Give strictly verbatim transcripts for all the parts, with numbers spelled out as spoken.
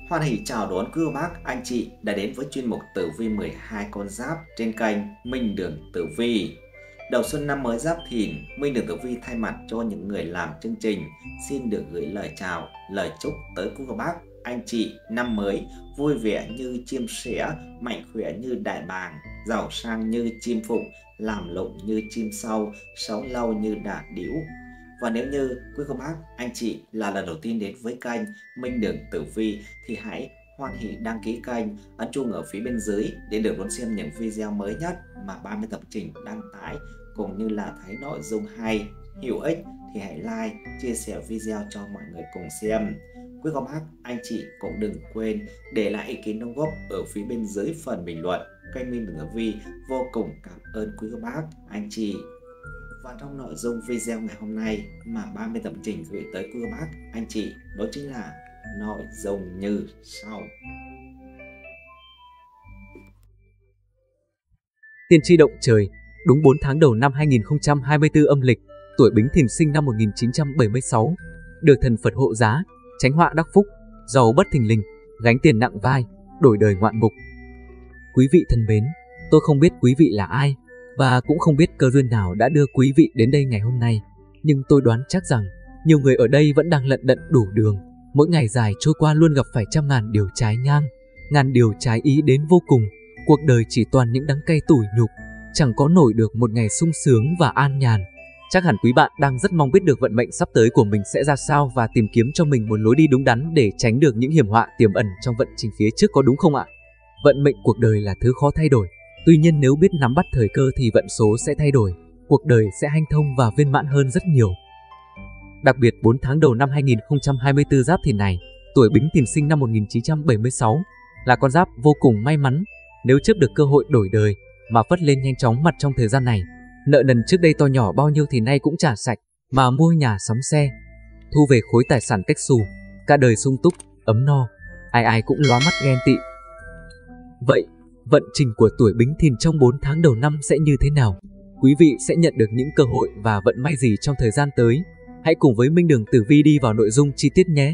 Hoan hỉ chào đón quý cô bác, anh chị đã đến với chuyên mục tử vi mười hai con giáp trên kênh Minh Đường Tử Vi. Đầu xuân năm mới Giáp Thìn, Minh Đường Tử Vi thay mặt cho những người làm chương trình xin được gửi lời chào, lời chúc tới quý cô bác, anh chị năm mới vui vẻ như chim sẻ, mạnh khỏe như đại bàng, giàu sang như chim phụng, làm lụng như chim sâu, sống lâu như đà điểu. Và nếu như quý cô bác, anh chị là lần đầu tiên đến với kênh Minh Đường Tử Vi thì hãy hoan hỉ đăng ký kênh, ấn chuông ở phía bên dưới để được đón xem những video mới nhất mà ba mươi tập trình đăng tải, cũng như là thấy nội dung hay, hữu ích thì hãy like, chia sẻ video cho mọi người cùng xem. Quý cô bác, anh chị cũng đừng quên để lại ý kiến đóng góp ở phía bên dưới phần bình luận. Kênh Minh Đường Tử Vi vô cùng cảm ơn quý cô bác, anh chị. Và trong nội dung video ngày hôm nay mà ba mươi tập trình gửi tới quý cô bác, anh chị, đó chính là nội dung như sau. Tiên tri động trời, đúng bốn tháng đầu năm hai nghìn không trăm hai mươi tư âm lịch, tuổi Bính Thìn sinh năm một nghìn chín trăm bảy mươi sáu, được thần Phật hộ giá, tránh họa đắc phúc, giàu bất thình lình, gánh tiền nặng vai, đổi đời ngoạn mục. Quý vị thân mến, tôi không biết quý vị là ai và cũng không biết cơ duyên nào đã đưa quý vị đến đây ngày hôm nay, nhưng tôi đoán chắc rằng nhiều người ở đây vẫn đang lận đận đủ đường. Mỗi ngày dài trôi qua luôn gặp phải trăm ngàn điều trái ngang, ngàn điều trái ý đến vô cùng. Cuộc đời chỉ toàn những đắng cay tủi nhục, chẳng có nổi được một ngày sung sướng và an nhàn. Chắc hẳn quý bạn đang rất mong biết được vận mệnh sắp tới của mình sẽ ra sao và tìm kiếm cho mình một lối đi đúng đắn để tránh được những hiểm họa tiềm ẩn trong vận trình phía trước, có đúng không ạ? Vận mệnh cuộc đời là thứ khó thay đổi, tuy nhiên nếu biết nắm bắt thời cơ thì vận số sẽ thay đổi, cuộc đời sẽ hanh thông và viên mãn hơn rất nhiều. Đặc biệt bốn tháng đầu năm hai nghìn không trăm hai mươi tư Giáp Thìn này, tuổi Bính Thìn sinh năm một nghìn chín trăm bảy mươi sáu là con giáp vô cùng may mắn. Nếu chớp được cơ hội đổi đời mà phất lên nhanh chóng mặt trong thời gian này, nợ nần trước đây to nhỏ bao nhiêu thì nay cũng trả sạch, mà mua nhà sắm xe, thu về khối tài sản cách xù, cả đời sung túc, ấm no, ai ai cũng lóa mắt ghen tị. Vậy, vận trình của tuổi Bính Thìn trong bốn tháng đầu năm sẽ như thế nào? Quý vị sẽ nhận được những cơ hội và vận may gì trong thời gian tới? Hãy cùng với Minh Đường Tử Vi đi vào nội dung chi tiết nhé.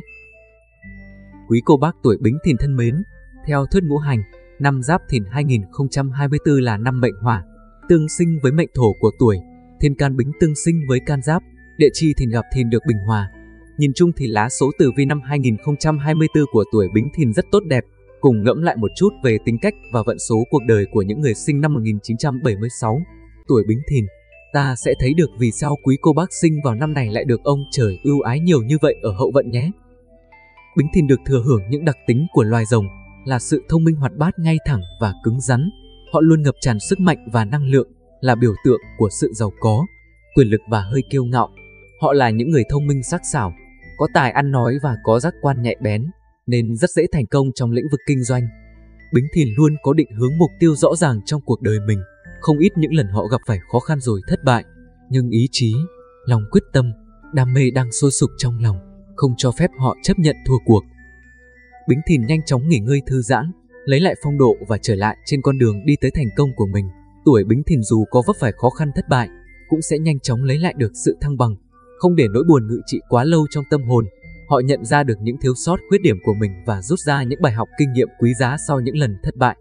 Quý cô bác tuổi Bính Thìn thân mến, theo thuyết ngũ hành, năm Giáp Thìn hai nghìn không trăm hai mươi tư là năm mệnh hỏa, tương sinh với mệnh thổ của tuổi, thiên can Bính tương sinh với can Giáp, địa chi Thìn gặp Thìn được bình hòa. Nhìn chung thì lá số tử vi năm hai nghìn không trăm hai mươi tư của tuổi Bính Thìn rất tốt đẹp. Cùng ngẫm lại một chút về tính cách và vận số cuộc đời của những người sinh năm một nghìn chín trăm bảy mươi sáu, tuổi Bính Thìn, ta sẽ thấy được vì sao quý cô bác sinh vào năm này lại được ông trời ưu ái nhiều như vậy ở hậu vận nhé. Bính Thìn được thừa hưởng những đặc tính của loài rồng là sự thông minh hoạt bát, ngay thẳng và cứng rắn. Họ luôn ngập tràn sức mạnh và năng lượng, là biểu tượng của sự giàu có, quyền lực và hơi kiêu ngạo. Họ là những người thông minh sắc sảo, có tài ăn nói và có giác quan nhạy bén, nên rất dễ thành công trong lĩnh vực kinh doanh. Bính Thìn luôn có định hướng mục tiêu rõ ràng trong cuộc đời mình. Không ít những lần họ gặp phải khó khăn rồi thất bại, nhưng ý chí, lòng quyết tâm, đam mê đang sôi sục trong lòng, không cho phép họ chấp nhận thua cuộc. Bính Thìn nhanh chóng nghỉ ngơi thư giãn, lấy lại phong độ và trở lại trên con đường đi tới thành công của mình. Tuổi Bính Thìn dù có vấp phải khó khăn thất bại, cũng sẽ nhanh chóng lấy lại được sự thăng bằng, không để nỗi buồn ngự trị quá lâu trong tâm hồn. Họ nhận ra được những thiếu sót khuyết điểm của mình và rút ra những bài học kinh nghiệm quý giá sau những lần thất bại.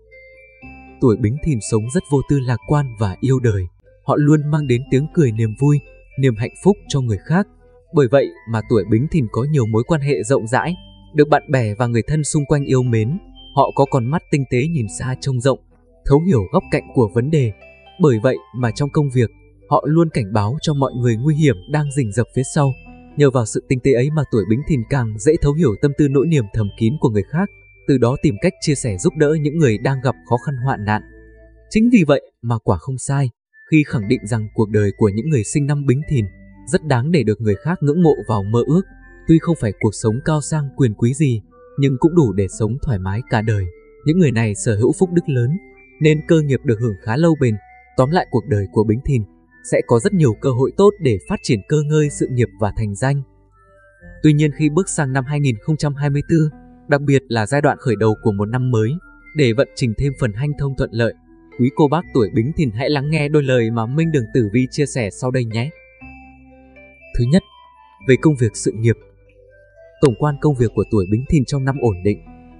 Tuổi Bính Thìn sống rất vô tư, lạc quan và yêu đời. Họ luôn mang đến tiếng cười, niềm vui, niềm hạnh phúc cho người khác. Bởi vậy mà tuổi Bính Thìn có nhiều mối quan hệ rộng rãi, được bạn bè và người thân xung quanh yêu mến. Họ có con mắt tinh tế, nhìn xa trông rộng, thấu hiểu góc cạnh của vấn đề. Bởi vậy mà trong công việc, họ luôn cảnh báo cho mọi người nguy hiểm đang rình rập phía sau. Nhờ vào sự tinh tế ấy mà tuổi Bính Thìn càng dễ thấu hiểu tâm tư, nỗi niềm thầm kín của người khác, từ đó tìm cách chia sẻ giúp đỡ những người đang gặp khó khăn hoạn nạn. Chính vì vậy mà quả không sai khi khẳng định rằng cuộc đời của những người sinh năm Bính Thìn rất đáng để được người khác ngưỡng mộ vào mơ ước. Tuy không phải cuộc sống cao sang quyền quý gì, nhưng cũng đủ để sống thoải mái cả đời. Những người này sở hữu phúc đức lớn, nên cơ nghiệp được hưởng khá lâu bền. Tóm lại, cuộc đời của Bính Thìn sẽ có rất nhiều cơ hội tốt để phát triển cơ ngơi sự nghiệp và thành danh. Tuy nhiên khi bước sang năm hai nghìn không trăm hai mươi tư, đặc biệt là giai đoạn khởi đầu của một năm mới, để vận trình thêm phần hanh thông thuận lợi, quý cô bác tuổi Bính Thìn hãy lắng nghe đôi lời mà Minh Đường Tử Vi chia sẻ sau đây nhé. Thứ nhất, về công việc sự nghiệp. Tổng quan công việc của tuổi Bính Thìn trong năm ổn định,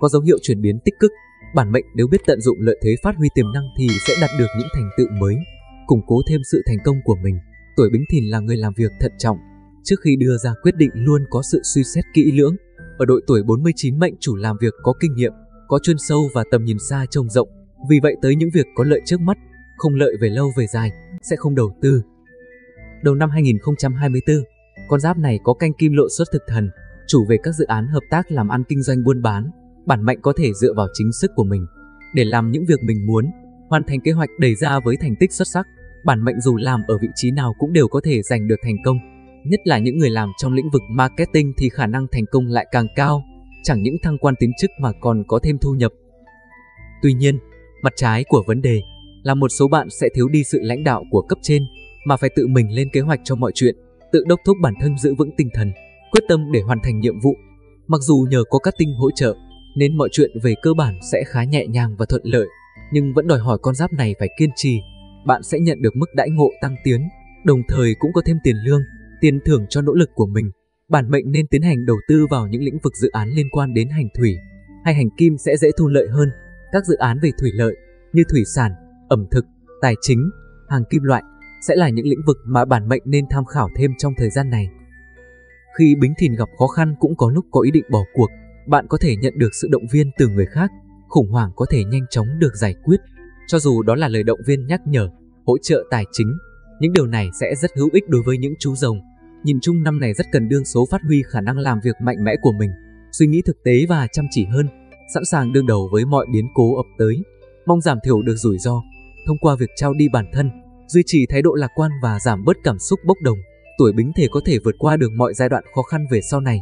có dấu hiệu chuyển biến tích cực. Bản mệnh nếu biết tận dụng lợi thế phát huy tiềm năng thì sẽ đạt được những thành tựu mới, củng cố thêm sự thành công của mình. Tuổi Bính Thìn là người làm việc thận trọng, trước khi đưa ra quyết định luôn có sự suy xét kỹ lưỡng. Ở độ tuổi bốn mươi chín, mệnh chủ làm việc có kinh nghiệm, có chuyên sâu và tầm nhìn xa trông rộng. Vì vậy tới những việc có lợi trước mắt, không lợi về lâu về dài, sẽ không đầu tư. Đầu năm hai nghìn không trăm hai mươi tư, con giáp này có canh kim lộ xuất thực thần, chủ về các dự án hợp tác làm ăn kinh doanh buôn bán. Bản mệnh có thể dựa vào chính sức của mình để làm những việc mình muốn, hoàn thành kế hoạch đề ra với thành tích xuất sắc. Bản mệnh dù làm ở vị trí nào cũng đều có thể giành được thành công. Nhất là những người làm trong lĩnh vực marketing thì khả năng thành công lại càng cao, chẳng những thăng quan tiến chức mà còn có thêm thu nhập. Tuy nhiên, mặt trái của vấn đề là một số bạn sẽ thiếu đi sự lãnh đạo của cấp trên, mà phải tự mình lên kế hoạch cho mọi chuyện, tự đốc thúc bản thân giữ vững tinh thần, quyết tâm để hoàn thành nhiệm vụ. Mặc dù nhờ có các tinh hỗ trợ, nên mọi chuyện về cơ bản sẽ khá nhẹ nhàng và thuận lợi, nhưng vẫn đòi hỏi con giáp này phải kiên trì. Bạn sẽ nhận được mức đãi ngộ tăng tiến, đồng thời cũng có thêm tiền lương, tiền thưởng cho nỗ lực của mình. Bản mệnh nên tiến hành đầu tư vào những lĩnh vực dự án liên quan đến hành thủy hay hành kim sẽ dễ thu lợi hơn. Các dự án về thủy lợi như thủy sản, ẩm thực, tài chính, hàng kim loại sẽ là những lĩnh vực mà bản mệnh nên tham khảo thêm trong thời gian này. Khi Bính Thìn gặp khó khăn cũng có lúc có ý định bỏ cuộc, bạn có thể nhận được sự động viên từ người khác, khủng hoảng có thể nhanh chóng được giải quyết. Cho dù đó là lời động viên nhắc nhở, hỗ trợ tài chính, những điều này sẽ rất hữu ích đối với những chú rồng. Nhìn chung năm này rất cần đương số phát huy khả năng làm việc mạnh mẽ của mình, suy nghĩ thực tế và chăm chỉ hơn, sẵn sàng đương đầu với mọi biến cố ập tới. Mong giảm thiểu được rủi ro thông qua việc trao đi bản thân, duy trì thái độ lạc quan và giảm bớt cảm xúc bốc đồng. Tuổi Bính Thể có thể vượt qua được mọi giai đoạn khó khăn về sau này.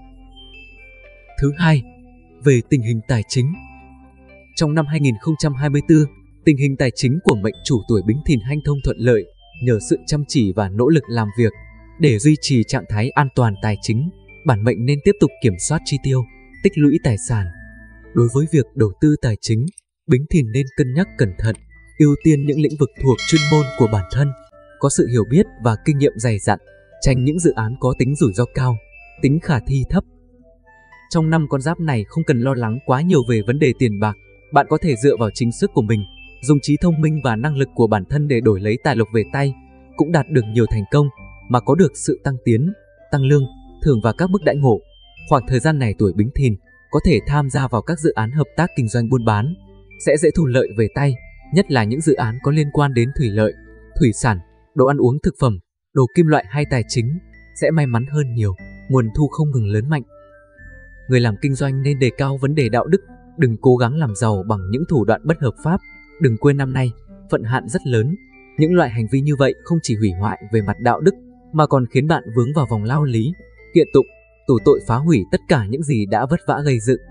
Thứ hai, về tình hình tài chính. Trong năm hai nghìn không trăm hai mươi tư, tình hình tài chính của mệnh chủ tuổi Bính Thìn hanh thông thuận lợi nhờ sự chăm chỉ và nỗ lực làm việc. Để duy trì trạng thái an toàn tài chính, bản mệnh nên tiếp tục kiểm soát chi tiêu, tích lũy tài sản. Đối với việc đầu tư tài chính, Bính Thìn nên cân nhắc cẩn thận, ưu tiên những lĩnh vực thuộc chuyên môn của bản thân, có sự hiểu biết và kinh nghiệm dày dặn, tránh những dự án có tính rủi ro cao, tính khả thi thấp. Trong năm con giáp này không cần lo lắng quá nhiều về vấn đề tiền bạc, bạn có thể dựa vào chính sức của mình, dùng trí thông minh và năng lực của bản thân để đổi lấy tài lộc về tay, cũng đạt được nhiều thành công mà có được sự tăng tiến, tăng lương, thưởng và các mức đãi ngộ. Khoảng thời gian này tuổi Bính Thìn có thể tham gia vào các dự án hợp tác kinh doanh buôn bán, sẽ dễ thu lợi về tay, nhất là những dự án có liên quan đến thủy lợi, thủy sản, đồ ăn uống thực phẩm, đồ kim loại hay tài chính, sẽ may mắn hơn nhiều, nguồn thu không ngừng lớn mạnh. Người làm kinh doanh nên đề cao vấn đề đạo đức, đừng cố gắng làm giàu bằng những thủ đoạn bất hợp pháp. Đừng quên năm nay, vận hạn rất lớn. Những loại hành vi như vậy không chỉ hủy hoại về mặt đạo đức, mà còn khiến bạn vướng vào vòng lao lý, kiện tụng, tù tội phá hủy tất cả những gì đã vất vả gây dựng.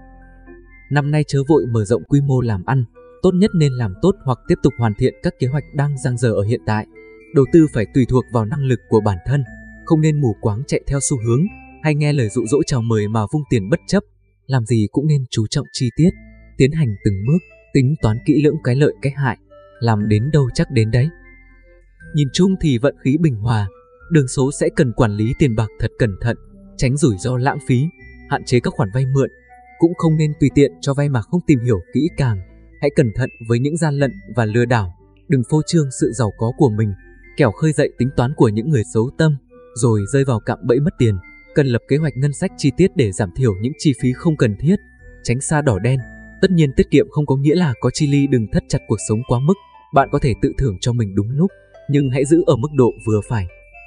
Năm nay chớ vội mở rộng quy mô làm ăn, tốt nhất nên làm tốt hoặc tiếp tục hoàn thiện các kế hoạch đang dang dở ở hiện tại. Đầu tư phải tùy thuộc vào năng lực của bản thân, không nên mù quáng chạy theo xu hướng, hay nghe lời dụ dỗ chào mời mà vung tiền bất chấp. Làm gì cũng nên chú trọng chi tiết, tiến hành từng bước, tính toán kỹ lưỡng cái lợi cái hại, làm đến đâu chắc đến đấy. Nhìn chung thì vận khí bình hòa, đường số sẽ cần quản lý tiền bạc thật cẩn thận, tránh rủi ro lãng phí, hạn chế các khoản vay mượn, cũng không nên tùy tiện cho vay mà không tìm hiểu kỹ càng. Hãy cẩn thận với những gian lận và lừa đảo, đừng phô trương sự giàu có của mình, kẻo khơi dậy tính toán của những người xấu tâm, rồi rơi vào cạm bẫy mất tiền. Cần lập kế hoạch ngân sách chi tiết để giảm thiểu những chi phí không cần thiết, tránh xa đỏ đen. Tất nhiên tiết kiệm không có nghĩa là có chi ly, đừng thắt chặt cuộc sống quá mức. Bạn có thể tự thưởng cho mình đúng lúc, nhưng hãy giữ ở mức độ vừa phải.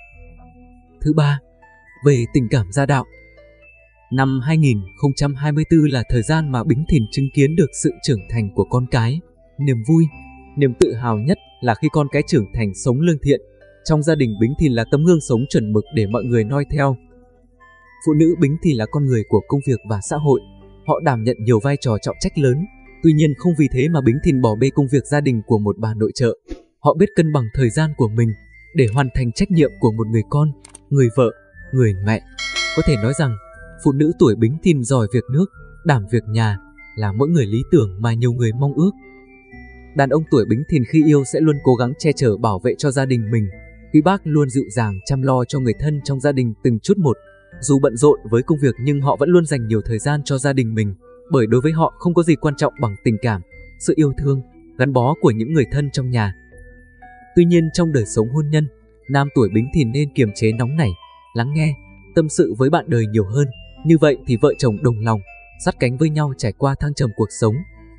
Thứ ba, về tình cảm gia đạo. Năm hai nghìn không trăm hai mươi tư là thời gian mà Bính Thìn chứng kiến được sự trưởng thành của con cái. Niềm vui, niềm tự hào nhất là khi con cái trưởng thành sống lương thiện. Trong gia đình, Bính Thìn là tấm gương sống chuẩn mực để mọi người noi theo. Phụ nữ Bính Thìn là con người của công việc và xã hội. Họ đảm nhận nhiều vai trò trọng trách lớn. Tuy nhiên không vì thế mà Bính Thìn bỏ bê công việc gia đình của một bà nội trợ. Họ biết cân bằng thời gian của mình để hoàn thành trách nhiệm của một người con, người vợ, người mẹ. Có thể nói rằng, phụ nữ tuổi Bính Thìn giỏi việc nước, đảm việc nhà, là mỗi người lý tưởng mà nhiều người mong ước. Đàn ông tuổi Bính Thìn khi yêu sẽ luôn cố gắng che chở bảo vệ cho gia đình mình. Quý bác luôn dịu dàng chăm lo cho người thân trong gia đình từng chút một. Dù bận rộn với công việc nhưng họ vẫn luôn dành nhiều thời gian cho gia đình mình. bởi đối với họ không có gì quan trọng bằng tình cảm, sự yêu thương, gắn bó của những người thân trong nhà. Tuy nhiên trong đời sống hôn nhân, nam tuổi Bính Thìn nên kiềm chế nóng nảy, lắng nghe, tâm sự với bạn đời nhiều hơn. Như vậy thì vợ chồng đồng lòng, sát cánh với nhau trải qua thăng trầm cuộc sống.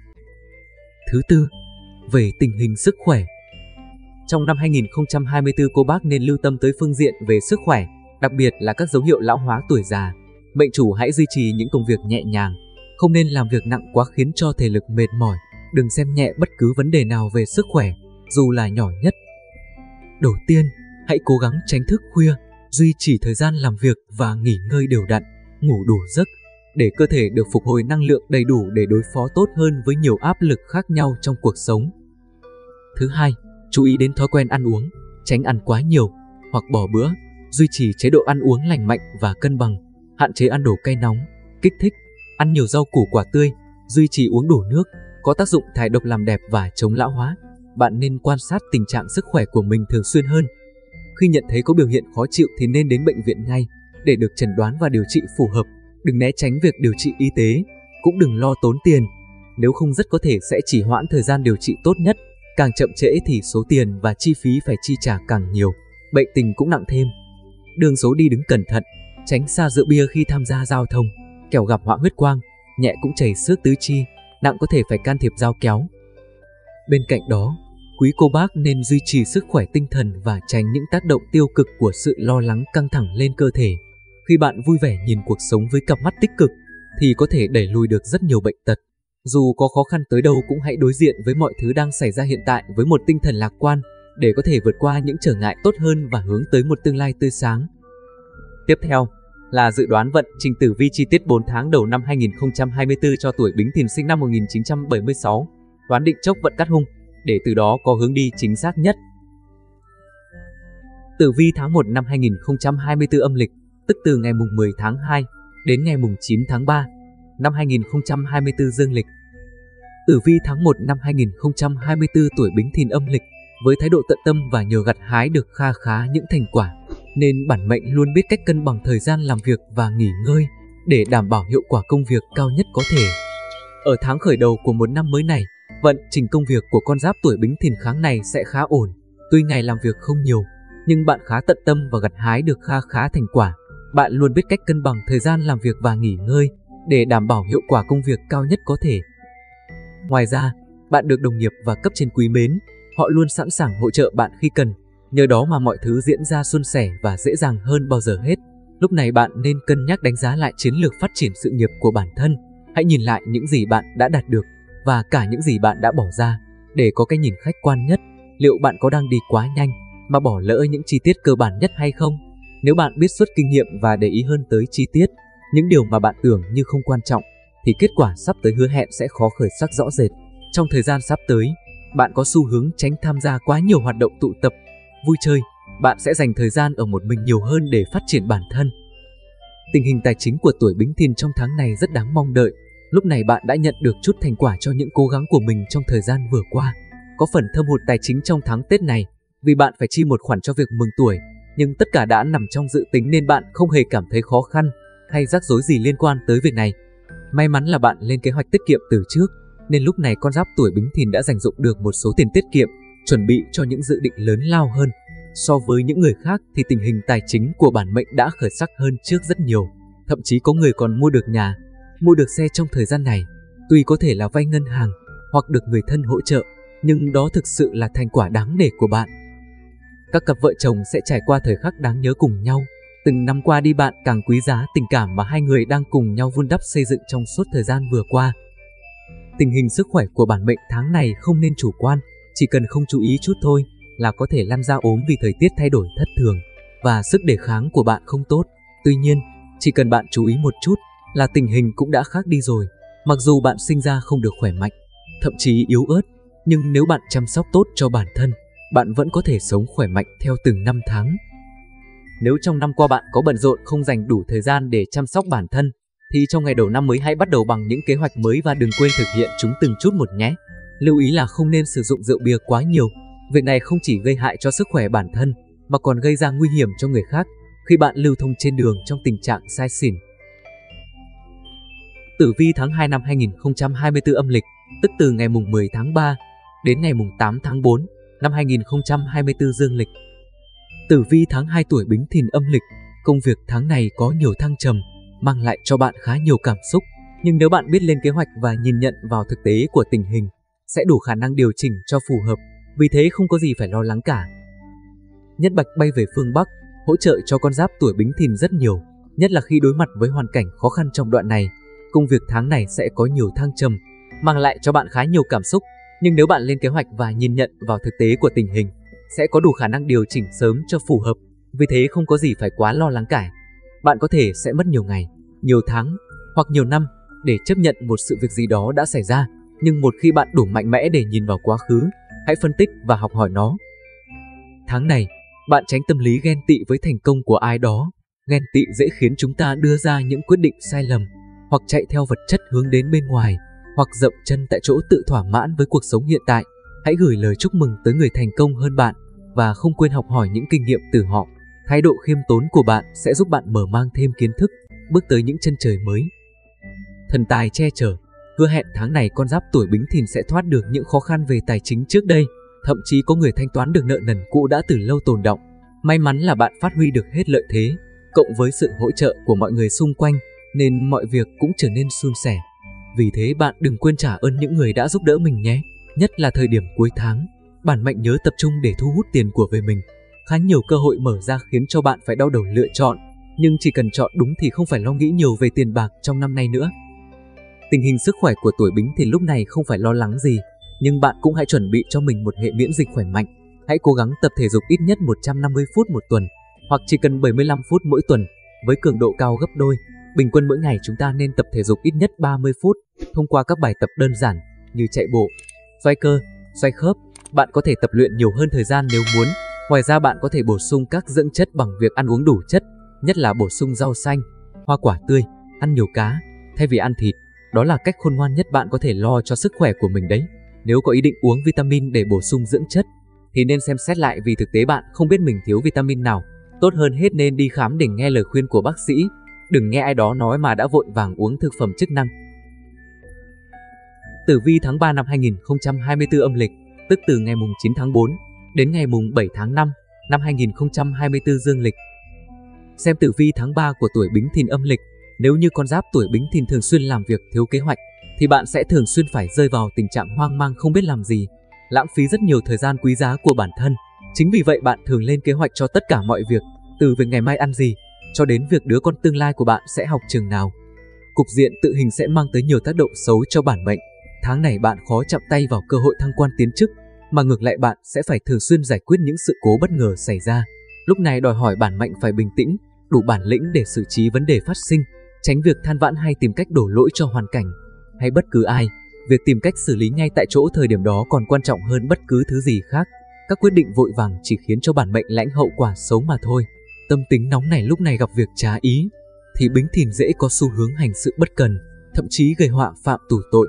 Thứ tư, về tình hình sức khỏe. Trong năm hai nghìn không trăm hai mươi tư, cô bác nên lưu tâm tới phương diện về sức khỏe, đặc biệt là các dấu hiệu lão hóa tuổi già. Mệnh chủ hãy duy trì những công việc nhẹ nhàng, không nên làm việc nặng quá khiến cho thể lực mệt mỏi. Đừng xem nhẹ bất cứ vấn đề nào về sức khỏe, dù là nhỏ nhất. Đầu tiên, hãy cố gắng tránh thức khuya, duy trì thời gian làm việc và nghỉ ngơi đều đặn, ngủ đủ giấc, để cơ thể được phục hồi năng lượng đầy đủ để đối phó tốt hơn với nhiều áp lực khác nhau trong cuộc sống. Thứ hai, chú ý đến thói quen ăn uống, tránh ăn quá nhiều hoặc bỏ bữa, duy trì chế độ ăn uống lành mạnh và cân bằng, hạn chế ăn đồ cay nóng, kích thích, ăn nhiều rau củ quả tươi, duy trì uống đủ nước, có tác dụng thải độc làm đẹp và chống lão hóa. Bạn nên quan sát tình trạng sức khỏe của mình thường xuyên hơn. Khi nhận thấy có biểu hiện khó chịu thì nên đến bệnh viện ngay để được chẩn đoán và điều trị phù hợp. Đừng né tránh việc điều trị y tế, cũng đừng lo tốn tiền. Nếu không rất có thể sẽ trì hoãn thời gian điều trị tốt nhất. Càng chậm trễ thì số tiền và chi phí phải chi trả càng nhiều, bệnh tình cũng nặng thêm. Đường số đi đứng cẩn thận, tránh xa rượu bia khi tham gia giao thông, kẻo gặp họa huyết quang, nhẹ cũng chảy xước tứ chi, nặng có thể phải can thiệp dao kéo. Bên cạnh đó, quý cô bác nên duy trì sức khỏe tinh thần và tránh những tác động tiêu cực của sự lo lắng căng thẳng lên cơ thể. Khi bạn vui vẻ nhìn cuộc sống với cặp mắt tích cực, thì có thể đẩy lùi được rất nhiều bệnh tật. Dù có khó khăn tới đâu cũng hãy đối diện với mọi thứ đang xảy ra hiện tại với một tinh thần lạc quan để có thể vượt qua những trở ngại tốt hơn và hướng tới một tương lai tươi sáng. Tiếp theo là dự đoán vận trình tử vi chi tiết bốn tháng đầu năm hai nghìn không trăm hai mươi tư cho tuổi Bính Thìn sinh năm một nghìn chín trăm bảy mươi sáu, đoán định chốc vận cát hung để từ đó có hướng đi chính xác nhất. Tử vi tháng một năm hai nghìn không trăm hai mươi tư âm lịch, tức từ ngày mùng mười tháng hai đến ngày mùng chín tháng ba năm hai nghìn không trăm hai mươi tư dương lịch. Tử vi tháng một năm hai nghìn không trăm hai mươi tư tuổi Bính Thìn âm lịch, với thái độ tận tâm và nhờ gặt hái được kha khá những thành quả, nên bản mệnh luôn biết cách cân bằng thời gian làm việc và nghỉ ngơi để đảm bảo hiệu quả công việc cao nhất có thể. Ở tháng khởi đầu của một năm mới này, vận trình công việc của con giáp tuổi Bính Thìn kháng này sẽ khá ổn. Tuy ngày làm việc không nhiều, nhưng bạn khá tận tâm và gặt hái được kha khá thành quả. Bạn luôn biết cách cân bằng thời gian làm việc và nghỉ ngơi để đảm bảo hiệu quả công việc cao nhất có thể. Ngoài ra, bạn được đồng nghiệp và cấp trên quý mến, họ luôn sẵn sàng hỗ trợ bạn khi cần. Nhờ đó mà mọi thứ diễn ra suôn sẻ và dễ dàng hơn bao giờ hết. Lúc này bạn nên cân nhắc đánh giá lại chiến lược phát triển sự nghiệp của bản thân. Hãy nhìn lại những gì bạn đã đạt được và cả những gì bạn đã bỏ ra để có cái nhìn khách quan nhất. Liệu bạn có đang đi quá nhanh mà bỏ lỡ những chi tiết cơ bản nhất hay không? Nếu bạn biết rút kinh nghiệm và để ý hơn tới chi tiết, những điều mà bạn tưởng như không quan trọng, thì kết quả sắp tới hứa hẹn sẽ khó khởi sắc rõ rệt. Trong thời gian sắp tới, bạn có xu hướng tránh tham gia quá nhiều hoạt động tụ tập, vui chơi. Bạn sẽ dành thời gian ở một mình nhiều hơn để phát triển bản thân. Tình hình tài chính của tuổi Bính Thìn trong tháng này rất đáng mong đợi. Lúc này bạn đã nhận được chút thành quả cho những cố gắng của mình trong thời gian vừa qua. Có phần thâm hụt tài chính trong tháng Tết này vì bạn phải chi một khoản cho việc mừng tuổi, nhưng tất cả đã nằm trong dự tính nên bạn không hề cảm thấy khó khăn hay rắc rối gì liên quan tới việc này. May mắn là bạn lên kế hoạch tiết kiệm từ trước, nên lúc này con giáp tuổi Bính Thìn đã dành dụm được một số tiền tiết kiệm, chuẩn bị cho những dự định lớn lao hơn. So với những người khác thì tình hình tài chính của bản mệnh đã khởi sắc hơn trước rất nhiều. Thậm chí có người còn mua được nhà, mua được xe trong thời gian này. Tuy có thể là vay ngân hàng hoặc được người thân hỗ trợ, nhưng đó thực sự là thành quả đáng nể của bạn. Các cặp vợ chồng sẽ trải qua thời khắc đáng nhớ cùng nhau. Từng năm qua đi, bạn càng quý giá tình cảm mà hai người đang cùng nhau vun đắp xây dựng trong suốt thời gian vừa qua. Tình hình sức khỏe của bản mệnh tháng này không nên chủ quan, chỉ cần không chú ý chút thôi là có thể lăn ra ốm vì thời tiết thay đổi thất thường và sức đề kháng của bạn không tốt. Tuy nhiên, chỉ cần bạn chú ý một chút là tình hình cũng đã khác đi rồi. Mặc dù bạn sinh ra không được khỏe mạnh, thậm chí yếu ớt, nhưng nếu bạn chăm sóc tốt cho bản thân, bạn vẫn có thể sống khỏe mạnh theo từng năm tháng. Nếu trong năm qua bạn có bận rộn không dành đủ thời gian để chăm sóc bản thân, thì trong ngày đầu năm mới hãy bắt đầu bằng những kế hoạch mới và đừng quên thực hiện chúng từng chút một nhé. Lưu ý là không nên sử dụng rượu bia quá nhiều. Việc này không chỉ gây hại cho sức khỏe bản thân, mà còn gây ra nguy hiểm cho người khác khi bạn lưu thông trên đường trong tình trạng say xỉn. Tử vi tháng hai năm hai nghìn không trăm hai mươi tư âm lịch, tức từ ngày mùng mười tháng ba đến ngày mùng tám tháng tư năm hai nghìn không trăm hai mươi tư dương lịch. Tử vi tháng hai tuổi Bính Thìn âm lịch, công việc tháng này có nhiều thăng trầm, mang lại cho bạn khá nhiều cảm xúc, nhưng nếu bạn biết lên kế hoạch và nhìn nhận vào thực tế của tình hình, sẽ đủ khả năng điều chỉnh cho phù hợp, vì thế không có gì phải lo lắng cả. Nhất Bạch bay về phương Bắc, hỗ trợ cho con giáp tuổi Bính Thìn rất nhiều, nhất là khi đối mặt với hoàn cảnh khó khăn trong đoạn này. Công việc tháng này sẽ có nhiều thăng trầm, mang lại cho bạn khá nhiều cảm xúc, nhưng nếu bạn lên kế hoạch và nhìn nhận vào thực tế của tình hình, sẽ có đủ khả năng điều chỉnh sớm cho phù hợp, vì thế không có gì phải quá lo lắng cả. Bạn có thể sẽ mất nhiều ngày, nhiều tháng hoặc nhiều năm để chấp nhận một sự việc gì đó đã xảy ra, nhưng một khi bạn đủ mạnh mẽ để nhìn vào quá khứ, hãy phân tích và học hỏi nó. Tháng này, bạn tránh tâm lý ghen tị với thành công của ai đó. Ghen tị dễ khiến chúng ta đưa ra những quyết định sai lầm, hoặc chạy theo vật chất hướng đến bên ngoài, hoặc dậm chân tại chỗ tự thỏa mãn với cuộc sống hiện tại. Hãy gửi lời chúc mừng tới người thành công hơn bạn và không quên học hỏi những kinh nghiệm từ họ. Thái độ khiêm tốn của bạn sẽ giúp bạn mở mang thêm kiến thức, bước tới những chân trời mới. Thần tài che chở, hứa hẹn tháng này con giáp tuổi Bính Thìn sẽ thoát được những khó khăn về tài chính trước đây, thậm chí có người thanh toán được nợ nần cũ đã từ lâu tồn đọng. May mắn là bạn phát huy được hết lợi thế, cộng với sự hỗ trợ của mọi người xung quanh nên mọi việc cũng trở nên suôn sẻ. Vì thế bạn đừng quên trả ơn những người đã giúp đỡ mình nhé, nhất là thời điểm cuối tháng. Bản mệnh nhớ tập trung để thu hút tiền của về mình. Khá nhiều cơ hội mở ra khiến cho bạn phải đau đầu lựa chọn, nhưng chỉ cần chọn đúng thì không phải lo nghĩ nhiều về tiền bạc trong năm nay nữa. Tình hình sức khỏe của tuổi Bính Thìn lúc này không phải lo lắng gì, nhưng bạn cũng hãy chuẩn bị cho mình một hệ miễn dịch khỏe mạnh. Hãy cố gắng tập thể dục ít nhất một trăm năm mươi phút một tuần, hoặc chỉ cần bảy mươi lăm phút mỗi tuần, với cường độ cao gấp đôi. Bình quân mỗi ngày chúng ta nên tập thể dục ít nhất ba mươi phút, thông qua các bài tập đơn giản như chạy bộ, xoay cơ, xoay khớp. Bạn có thể tập luyện nhiều hơn thời gian nếu muốn. Ngoài ra bạn có thể bổ sung các dưỡng chất bằng việc ăn uống đủ chất, nhất là bổ sung rau xanh, hoa quả tươi, ăn nhiều cá, thay vì ăn thịt. Đó là cách khôn ngoan nhất bạn có thể lo cho sức khỏe của mình đấy. Nếu có ý định uống vitamin để bổ sung dưỡng chất, thì nên xem xét lại vì thực tế bạn không biết mình thiếu vitamin nào. Tốt hơn hết nên đi khám để nghe lời khuyên của bác sĩ. Đừng nghe ai đó nói mà đã vội vàng uống thực phẩm chức năng. Tử vi tháng ba năm hai nghìn không trăm hai mươi tư âm lịch, tức từ ngày mùng chín tháng tư đến ngày mùng bảy tháng năm năm hai nghìn không trăm hai mươi tư dương lịch. Xem tử vi tháng ba của tuổi Bính Thìn âm lịch, nếu như con giáp tuổi Bính Thìn thường xuyên làm việc thiếu kế hoạch, thì bạn sẽ thường xuyên phải rơi vào tình trạng hoang mang không biết làm gì, lãng phí rất nhiều thời gian quý giá của bản thân. Chính vì vậy bạn thường lên kế hoạch cho tất cả mọi việc, từ việc ngày mai ăn gì, cho đến việc đứa con tương lai của bạn sẽ học trường nào. Cục diện tự hình sẽ mang tới nhiều tác động xấu cho bản mệnh. Tháng này bạn khó chạm tay vào cơ hội thăng quan tiến chức, mà ngược lại bạn sẽ phải thường xuyên giải quyết những sự cố bất ngờ xảy ra. Lúc này đòi hỏi bản mệnh phải bình tĩnh, đủ bản lĩnh để xử trí vấn đề phát sinh, tránh việc than vãn hay tìm cách đổ lỗi cho hoàn cảnh hay bất cứ ai. Việc tìm cách xử lý ngay tại chỗ thời điểm đó còn quan trọng hơn bất cứ thứ gì khác. Các quyết định vội vàng chỉ khiến cho bản mệnh lãnh hậu quả xấu mà thôi. Tâm tính nóng này lúc này gặp việc trái ý, thì Bính Thìn dễ có xu hướng hành sự bất cần, thậm chí gây họa phạm tù tội.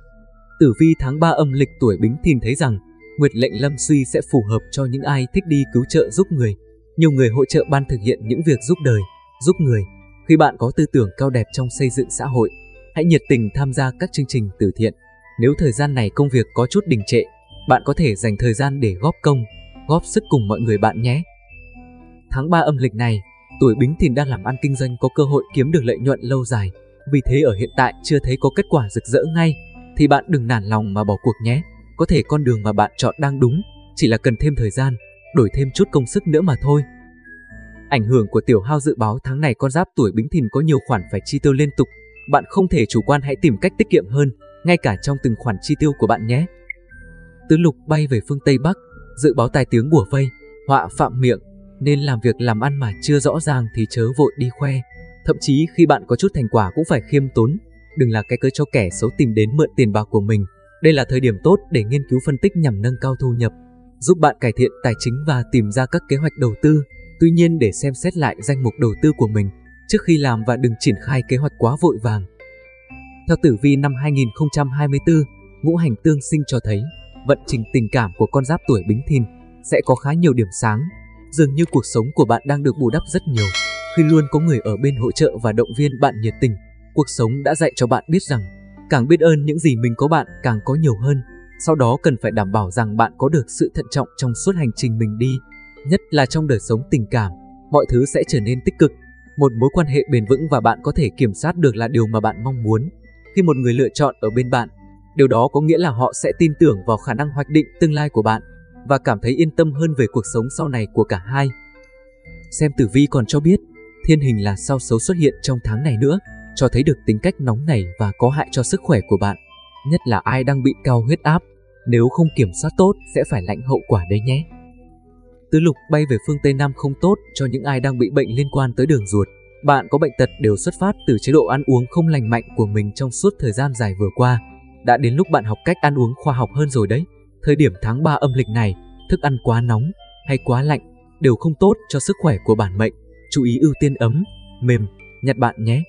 Tử vi tháng ba âm lịch tuổi Bính Thìn thấy rằng Nguyệt lệnh lâm suy sẽ phù hợp cho những ai thích đi cứu trợ giúp người. Nhiều người hỗ trợ ban thực hiện những việc giúp đời, giúp người. Khi bạn có tư tưởng cao đẹp trong xây dựng xã hội, hãy nhiệt tình tham gia các chương trình từ thiện. Nếu thời gian này công việc có chút đình trệ, bạn có thể dành thời gian để góp công, góp sức cùng mọi người bạn nhé. Tháng ba âm lịch này, tuổi Bính Thìn đang làm ăn kinh doanh có cơ hội kiếm được lợi nhuận lâu dài. Vì thế ở hiện tại chưa thấy có kết quả rực rỡ ngay, thì bạn đừng nản lòng mà bỏ cuộc nhé. Có thể con đường mà bạn chọn đang đúng, chỉ là cần thêm thời gian, đổi thêm chút công sức nữa mà thôi. Ảnh hưởng của tiểu hao dự báo tháng này con giáp tuổi Bính Thìn có nhiều khoản phải chi tiêu liên tục. Bạn không thể chủ quan, hãy tìm cách tiết kiệm hơn, ngay cả trong từng khoản chi tiêu của bạn nhé. Tứ lục bay về phương Tây Bắc, dự báo tai tiếng bủa vây, họa phạm miệng, nên làm việc làm ăn mà chưa rõ ràng thì chớ vội đi khoe. Thậm chí khi bạn có chút thành quả cũng phải khiêm tốn, đừng là cái cớ cho kẻ xấu tìm đến mượn tiền bạc của mình. Đây là thời điểm tốt để nghiên cứu phân tích nhằm nâng cao thu nhập, giúp bạn cải thiện tài chính và tìm ra các kế hoạch đầu tư. Tuy nhiên để xem xét lại danh mục đầu tư của mình trước khi làm và đừng triển khai kế hoạch quá vội vàng. Theo tử vi năm hai nghìn không trăm hai mươi tư, ngũ hành tương sinh cho thấy vận trình tình cảm của con giáp tuổi Bính Thìn sẽ có khá nhiều điểm sáng. Dường như cuộc sống của bạn đang được bù đắp rất nhiều khi luôn có người ở bên hỗ trợ và động viên bạn nhiệt tình. Cuộc sống đã dạy cho bạn biết rằng, càng biết ơn những gì mình có bạn càng có nhiều hơn. Sau đó cần phải đảm bảo rằng bạn có được sự thận trọng trong suốt hành trình mình đi. Nhất là trong đời sống tình cảm, mọi thứ sẽ trở nên tích cực. Một mối quan hệ bền vững và bạn có thể kiểm soát được là điều mà bạn mong muốn. Khi một người lựa chọn ở bên bạn, điều đó có nghĩa là họ sẽ tin tưởng vào khả năng hoạch định tương lai của bạn và cảm thấy yên tâm hơn về cuộc sống sau này của cả hai. Xem tử vi còn cho biết, thiên hình là sao xấu xuất hiện trong tháng này nữa, cho thấy được tính cách nóng nảy và có hại cho sức khỏe của bạn. Nhất là ai đang bị cao huyết áp, nếu không kiểm soát tốt sẽ phải lãnh hậu quả đấy nhé. Tứ lục bay về phương Tây Nam không tốt cho những ai đang bị bệnh liên quan tới đường ruột. Bạn có bệnh tật đều xuất phát từ chế độ ăn uống không lành mạnh của mình trong suốt thời gian dài vừa qua. Đã đến lúc bạn học cách ăn uống khoa học hơn rồi đấy. Thời điểm tháng ba âm lịch này, thức ăn quá nóng hay quá lạnh đều không tốt cho sức khỏe của bản mệnh. Chú ý ưu tiên ấm, mềm, nhặt bạn nhé.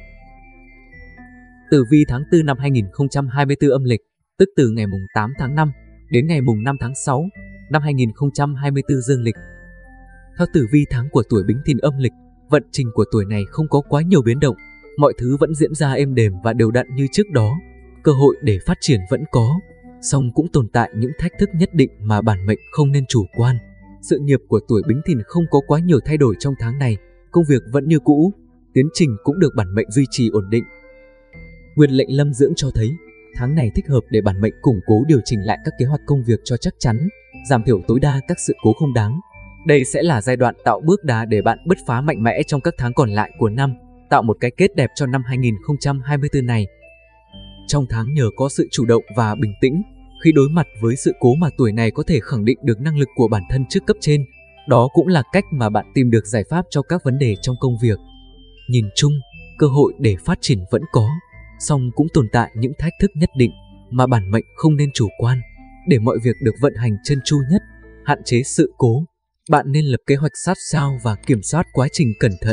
Tử vi tháng tư năm hai nghìn không trăm hai mươi tư âm lịch, tức từ ngày mùng tám tháng năm đến ngày mùng năm tháng sáu năm hai nghìn không trăm hai mươi tư dương lịch. Theo tử vi tháng của tuổi Bính Thìn âm lịch, vận trình của tuổi này không có quá nhiều biến động, mọi thứ vẫn diễn ra êm đềm và đều đặn như trước đó. Cơ hội để phát triển vẫn có, song cũng tồn tại những thách thức nhất định mà bản mệnh không nên chủ quan. Sự nghiệp của tuổi Bính Thìn không có quá nhiều thay đổi trong tháng này, công việc vẫn như cũ, tiến trình cũng được bản mệnh duy trì ổn định. Nguyên lệnh lâm dưỡng cho thấy, tháng này thích hợp để bản mệnh củng cố điều chỉnh lại các kế hoạch công việc cho chắc chắn, giảm thiểu tối đa các sự cố không đáng. Đây sẽ là giai đoạn tạo bước đá để bạn bứt phá mạnh mẽ trong các tháng còn lại của năm, tạo một cái kết đẹp cho năm hai nghìn không trăm hai mươi tư này. Trong tháng nhờ có sự chủ động và bình tĩnh, khi đối mặt với sự cố mà tuổi này có thể khẳng định được năng lực của bản thân trước cấp trên. Đó cũng là cách mà bạn tìm được giải pháp cho các vấn đề trong công việc. Nhìn chung, cơ hội để phát triển vẫn có, song cũng tồn tại những thách thức nhất định mà bản mệnh không nên chủ quan. Để mọi việc được vận hành trơn tru nhất, hạn chế sự cố, bạn nên lập kế hoạch sát sao và kiểm soát quá trình cẩn thận.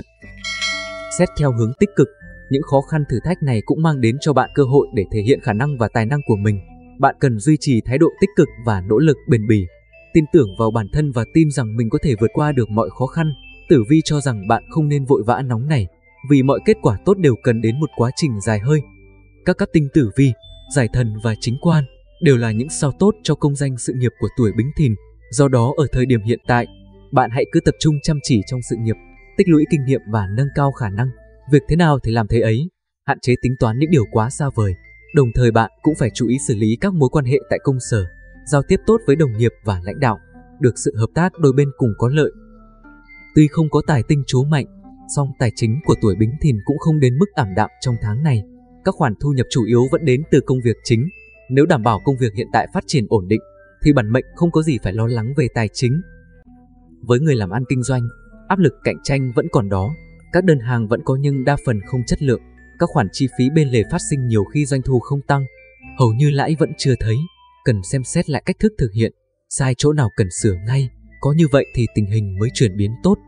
Xét theo hướng tích cực, những khó khăn thử thách này cũng mang đến cho bạn cơ hội để thể hiện khả năng và tài năng của mình. Bạn cần duy trì thái độ tích cực và nỗ lực bền bỉ, tin tưởng vào bản thân và tin rằng mình có thể vượt qua được mọi khó khăn. Tử vi cho rằng bạn không nên vội vã nóng nảy, vì mọi kết quả tốt đều cần đến một quá trình dài hơi. Các các tinh tử vi, giải thần và chính quan đều là những sao tốt cho công danh sự nghiệp của tuổi Bính Thìn. Do đó ở thời điểm hiện tại, bạn hãy cứ tập trung chăm chỉ trong sự nghiệp, tích lũy kinh nghiệm và nâng cao khả năng. Việc thế nào thì làm thế ấy, hạn chế tính toán những điều quá xa vời. Đồng thời bạn cũng phải chú ý xử lý các mối quan hệ tại công sở, giao tiếp tốt với đồng nghiệp và lãnh đạo, được sự hợp tác đôi bên cùng có lợi. Tuy không có tài tinh chúa mạnh, song tài chính của tuổi Bính Thìn cũng không đến mức ảm đạm trong tháng này. Các khoản thu nhập chủ yếu vẫn đến từ công việc chính. Nếu đảm bảo công việc hiện tại phát triển ổn định, thì bản mệnh không có gì phải lo lắng về tài chính. Với người làm ăn kinh doanh, áp lực cạnh tranh vẫn còn đó. Các đơn hàng vẫn có nhưng đa phần không chất lượng. Các khoản chi phí bên lề phát sinh nhiều khi doanh thu không tăng, hầu như lãi vẫn chưa thấy. Cần xem xét lại cách thức thực hiện, sai chỗ nào cần sửa ngay. Có như vậy thì tình hình mới chuyển biến tốt.